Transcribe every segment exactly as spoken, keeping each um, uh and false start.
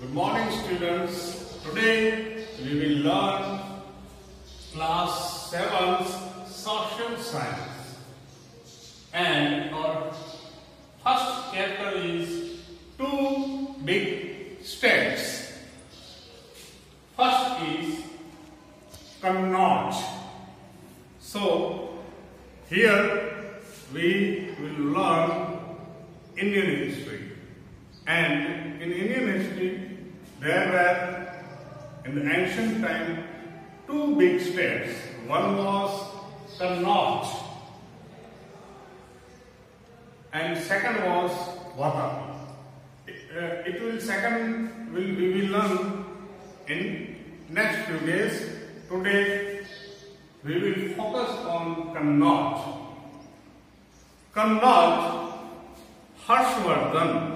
Good morning, students. Today we will learn class seven's social science, and our first chapter is two big states. First is Kannauj. So here we will learn Indian history, and in Indian history there were in the ancient time two big states. One was Kannauj and second was Vata. It, uh, it will second will we will learn in next few days. Today we will focus on Kannauj. Kannauj, Harshvardhan.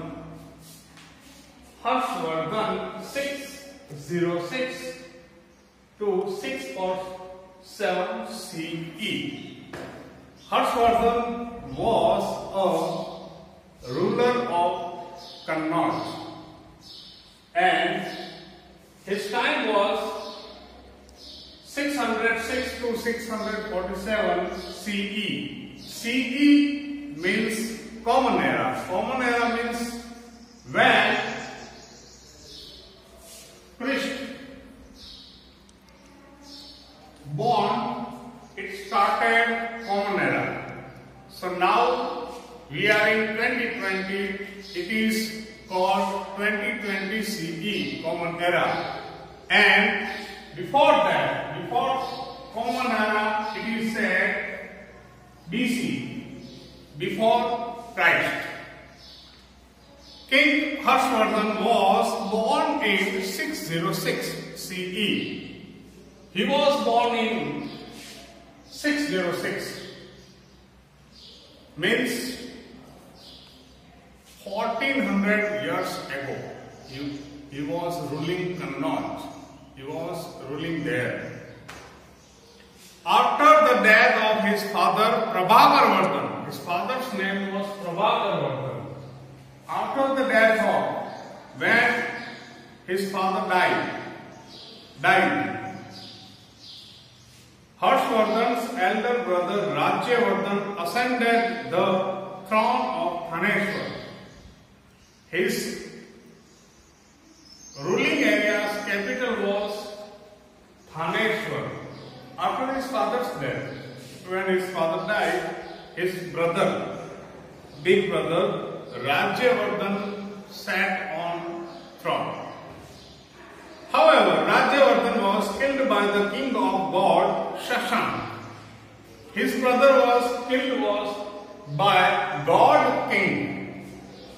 Harshvardhan six oh six to six forty-seven C E. Harshvardhan was a ruler of Kannauj, and his time was six oh six to six forty-seven C E. C E means Common Era. Common Era means when Christ born, it started Common Era. So now we are in twenty twenty. It is called twenty twenty C E, Common Era. And before that, before Common Era, it is said B C, before Christ. King Harshvardhan was born in six oh six C E. He was born in six oh six, means fourteen hundred years ago. He, he was ruling Kannauj. He was ruling there. After the death of his father Prabhakarvardhan, his father's name was Prabhakarvardhan. After the death of, when his father died, died, Harshvardhan's elder brother Rajyavardhan ascended the throne of Thaneshwar. His ruling area's capital was Thaneshwar. After his father's death, when his father died, his brother, big brother Rajyavardhan sat on throne. However, Rajyavardhan was killed by the king of god Shashank. His brother was killed was by god king.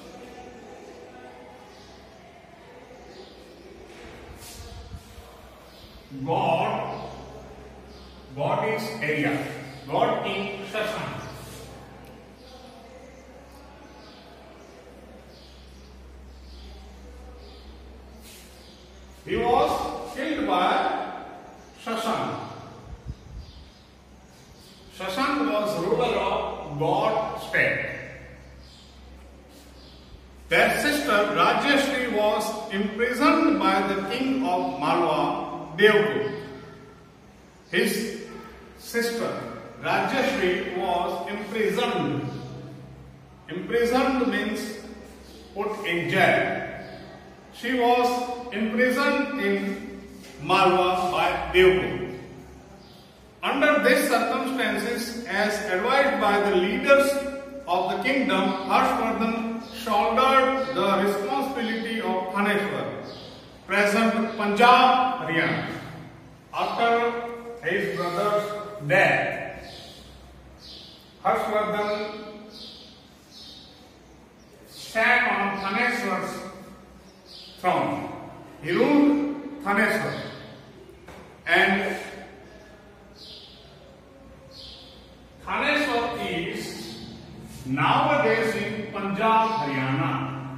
God, God is area. God king Shashank. He was killed by Shashank. Shashank was ruler of God state. Their sister Rajyashri was imprisoned by the king of Malwa, Devgut. His sister Rajyashri was imprisoned. Imprisoned means put in jail. She was imprisoned in Malwa by Devgut. Under these circumstances, as advised by the leaders of the kingdom, Harshvardhan shouldered the responsibility of Thaneshwar, present Punjab, Haryana. After his brother's death, Harshvardhan sat on Thaneshwar's throne. He ruled Thaneshwar, and Thaneshwar is nowadays in Punjab, Haryana.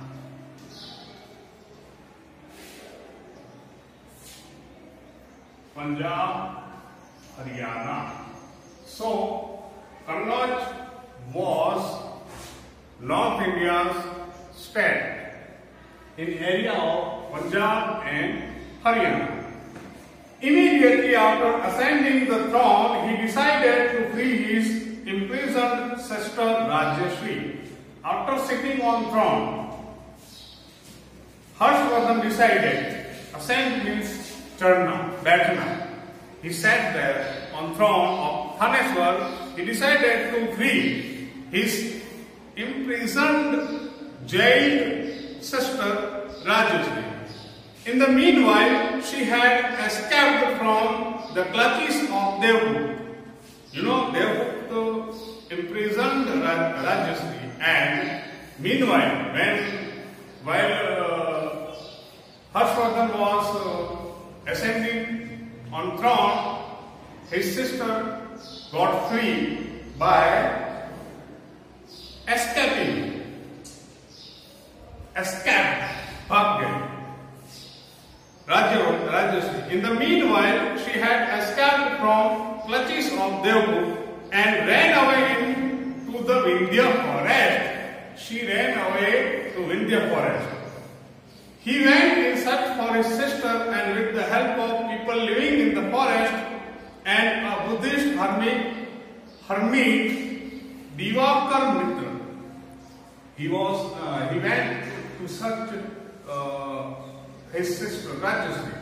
Punjab, Haryana. So, Kannauj was North India's state. in area of Punjab and Haryana. Immediately after ascending the throne, he decided to free his imprisoned sister Rajyasri. After sitting on throne, Harshvardhan decided, ascend means charna, baithna. He sat there on throne of Thaneshwar. He decided to free his imprisoned, jailed sister Rajyasri. In the meanwhile, she had escaped from the clutches of Devgupta. You know, Devgupta imprisoned Rajyasri, and meanwhile, when while uh, Harshvardhan was uh, ascending on throne, his sister got free by escaping. Escaped, bhag Rajyasri. In the meanwhile, she had escaped from clutches of Devgupta and ran away into the Vindhya forest. She ran away to Vindhya forest. He went in search for his sister, and with the help of people living in the forest and a Buddhist hermit, hermit Divakar Mitra, he was uh, he went to search uh, his sister Rajyasri.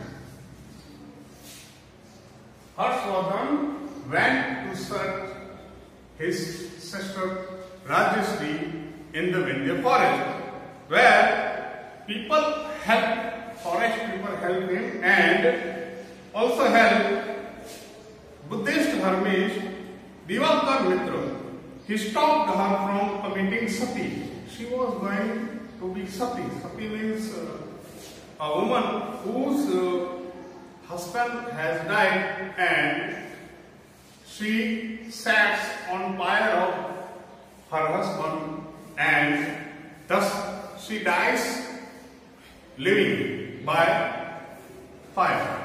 Harshvardhan went to search his sister Rajyasri in the Vindhya forest, where people helped, forest people helped him, and also helped Buddhist hermit Divakar Mitra. He stopped her from committing sati. She was going to be sati. Sati means uh, a woman whose uh, husband has died and she sat on pyre of her husband, and thus she dies living by fire.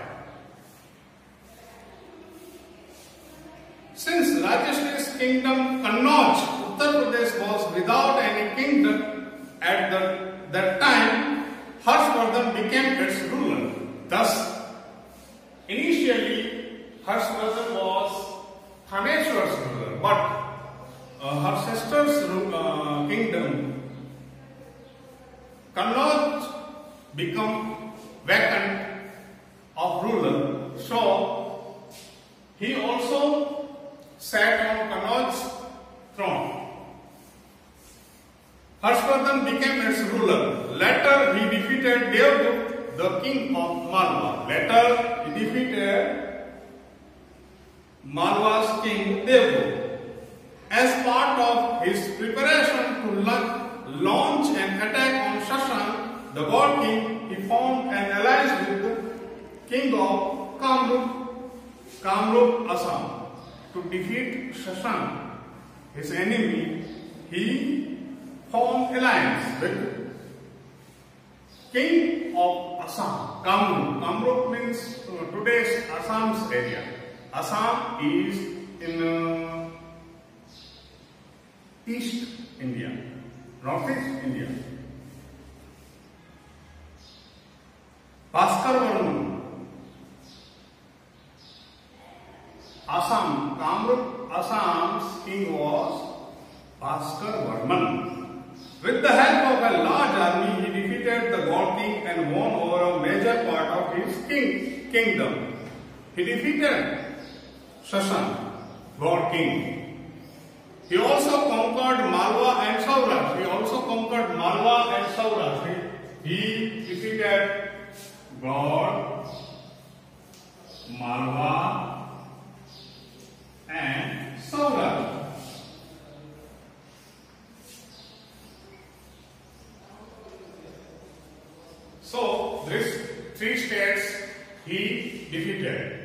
Since Rajyasri's kingdom Kannauj, Uttar Pradesh, was without any kingdom at the, that time, Harshvardhan became its ruler. Thus, initially, Harshvardhan was Thaneshwar's ruler, but uh, her sister's uh, kingdom, Kannauj, become vacant of ruler. So, he also sat on Kannauj's throne. Harshvardhan became its ruler. Later, he defeated Devgupta, the king of Malwa. Later, he defeated Malwa's king Devgupta. As part of his preparation to launch an attack on Shashank, the god king, he formed an alliance with the king of Kamrup, Kamrup Assam. To defeat Shashank, his enemy, he formed alliance with king of Assam, Kamrup. Kamrup means uh, today's Assam's area. Assam is in uh, East India, Northeast India. Bhaskar Varman, Assam, Kamrup Assam's king was Bhaskar Varman. With the help of a large army, he defeated the god king and won over a major part of his king, kingdom. He defeated Shashank, god king. He also conquered Malwa and Saurashtra. He also conquered Malwa and Saurashtra. He defeated God, Malwa and Saurashtra. So, these three states he defeated.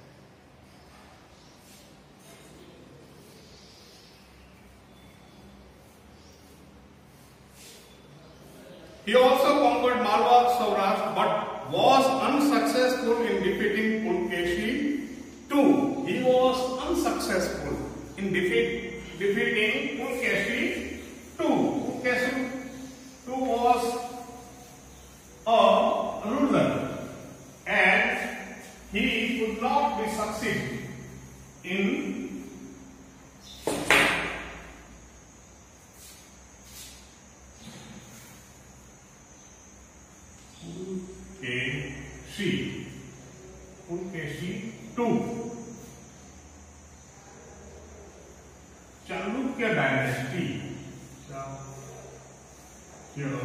He also conquered Malwa, Saurashtra, but was unsuccessful in defeating Pulkeshi too. He was unsuccessful in defeat, defeating Pulkeshi too. Pulkeshi too was ruler, and he could not be succeed in Pulkeshi. Pulkeshi two. Chalukya dynasty. Chalukya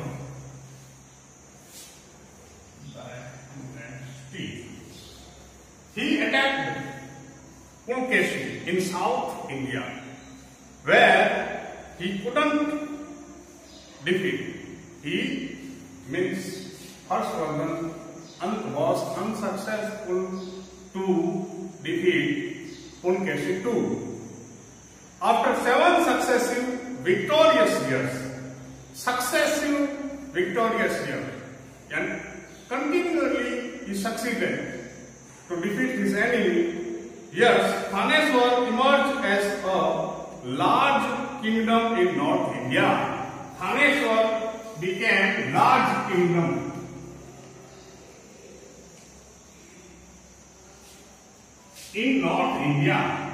dynasty. He attacked Pulkeshi in South India, where he couldn't defeat. He means Harshvardhan was unsuccessful to defeat Pulkeshi two. After seven successive victorious years, successive victorious years, and continually he succeeded to defeat his enemy. Yes, Thaneshwar emerged as a large kingdom in North India. Thaneshwar became large kingdom. In North India.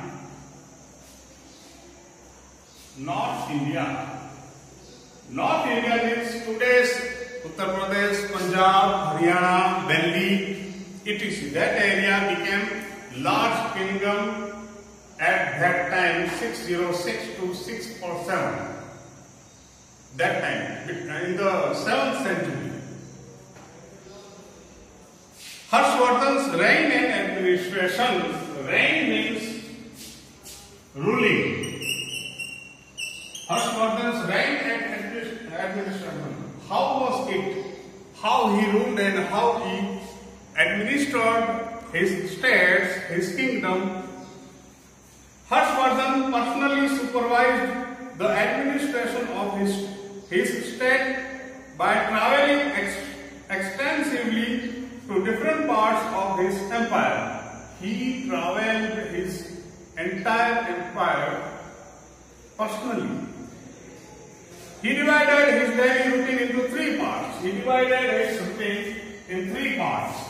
North India. North India means today's Uttar Pradesh, Punjab, Haryana, Delhi, et cetera. That area became large kingdom at that time, six oh six to six oh seven. That time, in the seventh century. Harshvardhan's reign and administration. Reign means ruling. Harshvardhan's reign and administration. How was it? How he ruled and how he administered his states, his kingdom. Harshvardhan personally supervised the administration of his, his state by traveling ex, extensively to different parts of his empire. He traveled his entire empire personally. He divided his daily routine into three parts. He divided his routine in three parts.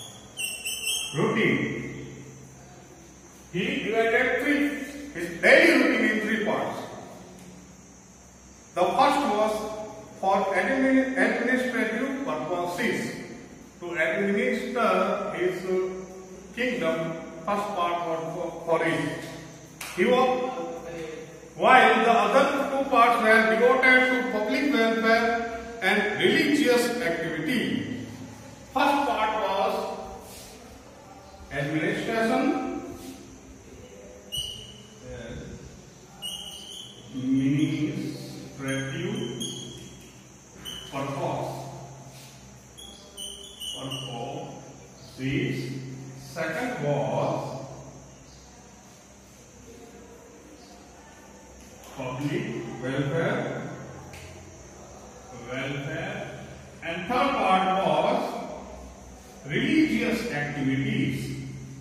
Routine. He divided three, his daily routine in three parts. The first was for administrative purposes, to administer his kingdom. First part was for it. He was, while the other two parts were devoted to public welfare and religious activity. First part was administration, administrative purpose. Purpose. Second was public welfare, welfare, and third part was religious activities.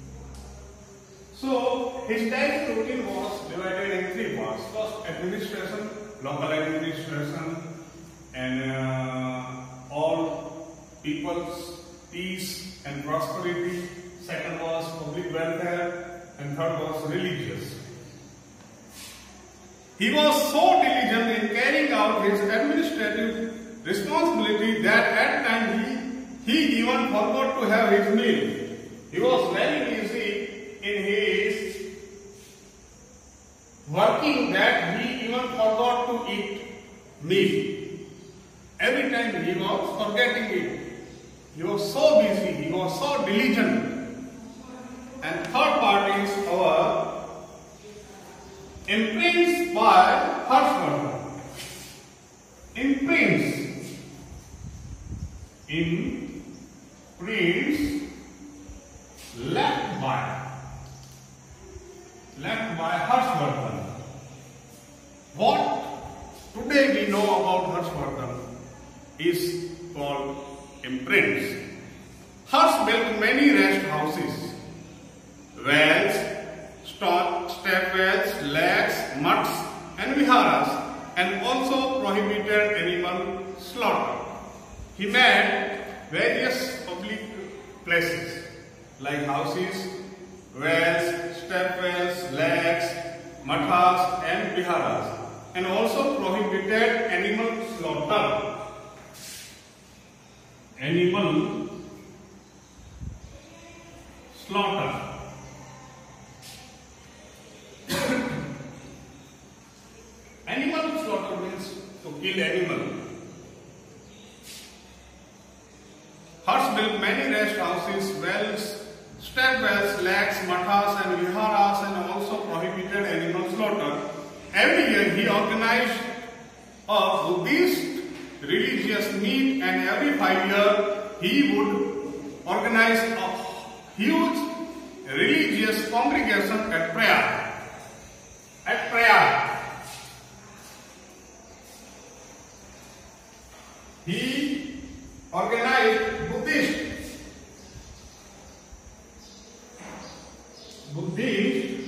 So his daily routine was divided in three parts. First, administration, local administration, and uh, all people's peace and prosperity. Second was public welfare, and third was religious. He was so diligent in carrying out his administrative responsibility that at times he, he even forgot to have his meal. He was very busy in his working that he even forgot to eat meal. Every time he was forgetting it. He was so busy, he was so diligent. And third part is our imprints by Harshvardhan. Imprints. Imprints left by. Left by Harshvardhan. What today we know about Harshvardhan is called imprints. Harsh built many rest houses, wells, stepwells, lakes, mutts, and viharas, and also prohibited animal slaughter. He made various places like houses, wells, step wells, lakes, mathas and viharas, and also prohibited animal slaughter. Animal slaughter. Animal slaughter means to kill animal. Hers built many rest houses, wells, step wells, lakes, mathas and viharas, and also prohibited animal slaughter. Every year he organized a Buddhist religious meet, and every five years he would organize a huge religious congregation at prayer. At prayer. He organized Buddhist Buddhist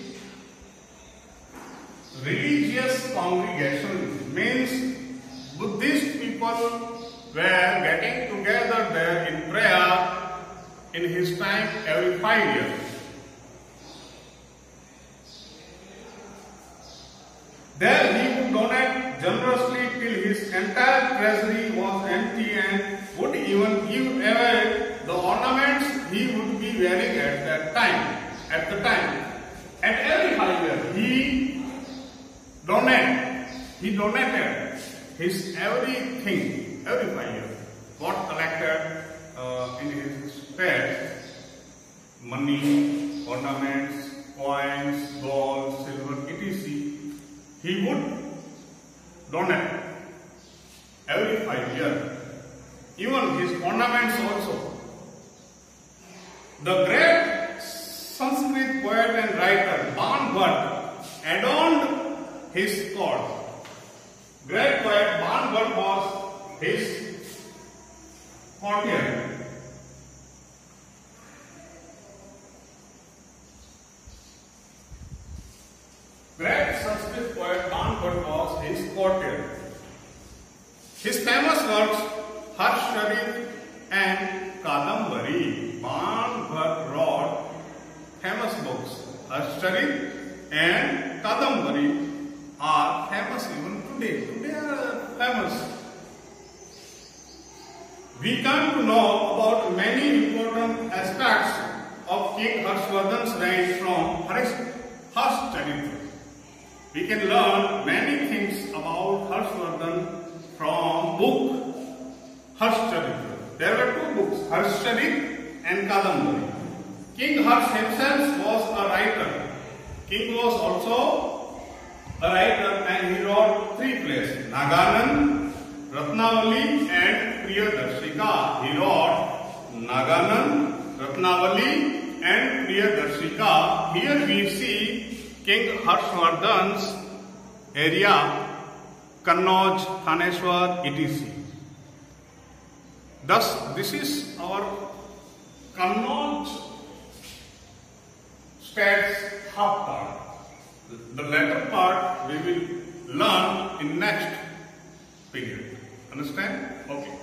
religious congregation, means Buddhist people were getting together there in prayer in his time every five years. There he would donate generously till his entire treasury was empty, and would even give away the ornaments he would be wearing at that time. At the time, at every five years, he donated. He donated his everything every five years. What collected uh, in his spares, money, ornaments, coins, gold, silver, et cetera. He would donate every five years. Even his ornaments also. The great Sanskrit poet and writer Ban Bhatt adorned his court. Great poet Ban Bhatt was his courtier. Great Sanskrit poet Ban Bhatt was his courtier. His famous works Harshcharit and Kadambari. Ban Bhatt wrote famous books. Harshcharit and Kadambari are famous even today. Today are famous. We come to know about many important aspects of King Harshvardhan's reign from Harshcharitra. We can learn many things about Harshvardhan from book Harshcharitra. There were two books, Harshcharit and Kadambari. King Harsh himself was a writer. King was also a writer, and he wrote three plays, Naganan, Ratnavali and Priyadarshika. He wrote Naganan, Ratnavali and Priyadarshika. Here we see King Harshvardhan's area, Kannauj, Thaneshwar, et cetera. Thus, this is our Kannauj state's half part. The latter part we will learn in next period. Understand? Okay.